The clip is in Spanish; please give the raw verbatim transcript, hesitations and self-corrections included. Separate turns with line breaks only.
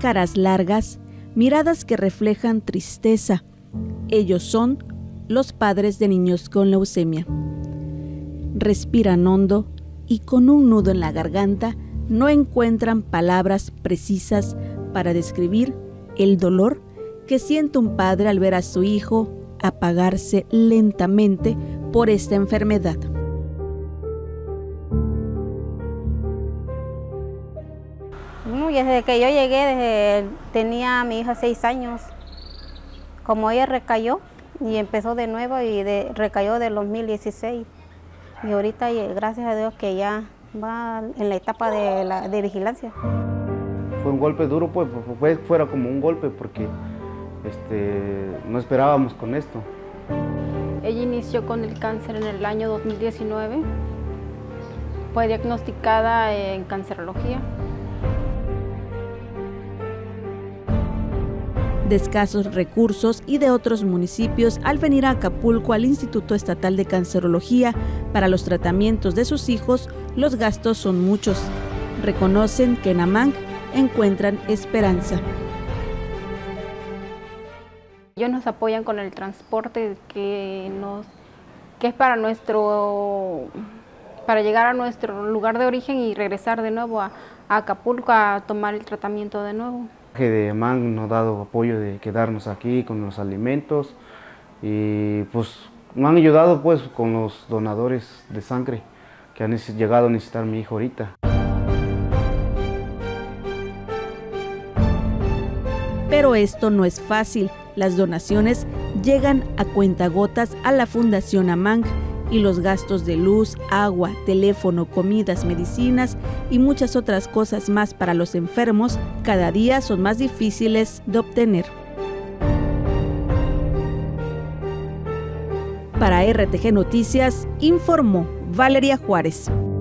caras largas, miradas que reflejan tristeza. Ellos son los padres de niños con leucemia. Respiran hondo y con un nudo en la garganta no encuentran palabras precisas para describir el dolor que siente un padre al ver a su hijo apagarse lentamente por esta enfermedad.
Desde que yo llegué, desde, tenía a mi hija seis años. Como ella recayó y empezó de nuevo y de, recayó del dos mil dieciséis. Y ahorita, gracias a Dios, que ya va en la etapa de, la, de vigilancia.
Fue un golpe duro, pues, fue fuera como un golpe porque este, no esperábamos con esto.
Ella inició con el cáncer en el año dos mil diecinueve. Fue diagnosticada en cancerología.
De escasos recursos y de otros municipios, al venir a Acapulco al Instituto Estatal de Cancerología para los tratamientos de sus hijos, los gastos son muchos. Reconocen que en Amang encuentran esperanza.
Ellos nos apoyan con el transporte que, nos, que es para, nuestro, para llegar a nuestro lugar de origen y regresar de nuevo a, a Acapulco a tomar el tratamiento de nuevo.
De Amang nos ha dado apoyo de quedarnos aquí con los alimentos y pues me han ayudado pues con los donadores de sangre que han llegado a necesitar mi hijo ahorita.
Pero esto no es fácil. Las donaciones llegan a cuentagotas a la Fundación Amang y los gastos de luz, agua, teléfono, comidas, medicinas y muchas otras cosas más para los enfermos cada día son más difíciles de obtener. Para R T G Noticias, informó Valeria Juárez.